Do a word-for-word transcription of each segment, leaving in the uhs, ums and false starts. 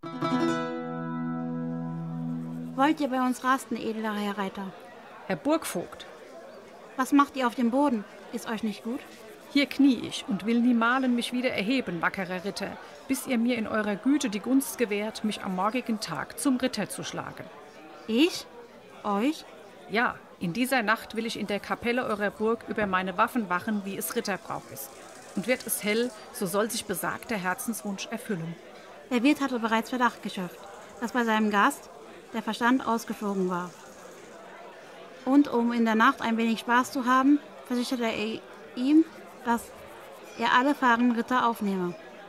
Wollt ihr bei uns rasten, edler Herr Reiter? Herr Burgvogt, Was macht ihr auf dem Boden? Ist euch nicht gut? hier knie ich und will niemalen mich wieder erheben, wackerer Ritter, bis ihr mir in eurer Güte die Gunst gewährt, mich am morgigen Tag zum Ritter zu schlagen. Ich? Euch? Ja, in dieser Nacht will ich in der Kapelle eurer Burg über meine Waffen wachen, wie es Ritterbrauch ist. Und wird es hell, so soll sich besagter Herzenswunsch erfüllen. Der Wirt hatte bereits Verdacht geschöpft, dass bei seinem Gast der Verstand ausgeflogen war. Und um in der Nacht ein wenig Spaß zu haben, versicherte er ihm, dass er alle fahrenden Ritter aufnehme.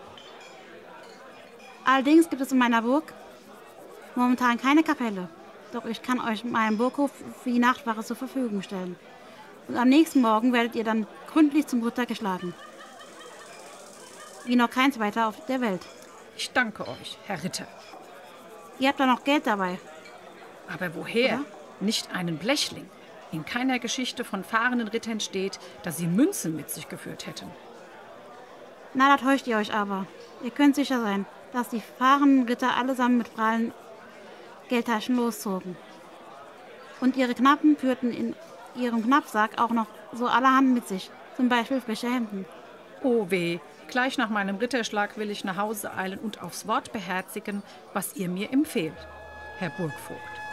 Allerdings gibt es in meiner Burg momentan keine Kapelle, doch ich kann euch meinen Burghof für die Nachtwache zur Verfügung stellen. Und am nächsten Morgen werdet ihr dann gründlich zum Ritter geschlagen. Wie noch kein zweiter auf der Welt. Ich danke euch, Herr Ritter. Ihr habt da noch Geld dabei. Aber woher? Oder? Nicht einen Blechling. In keiner Geschichte von fahrenden Rittern steht, dass sie Münzen mit sich geführt hätten. Na, da täuscht ihr euch aber. Ihr könnt sicher sein, dass die fahrenden Ritter allesamt mit prallen Geldtaschen loszogen. Und ihre Knappen führten in ihrem Knappsack auch noch so allerhand mit sich, zum Beispiel frische Hemden. Oh weh, gleich nach meinem Ritterschlag will ich nach Hause eilen und aufs Wort beherzigen, was ihr mir empfehlt, Herr Burgvogt.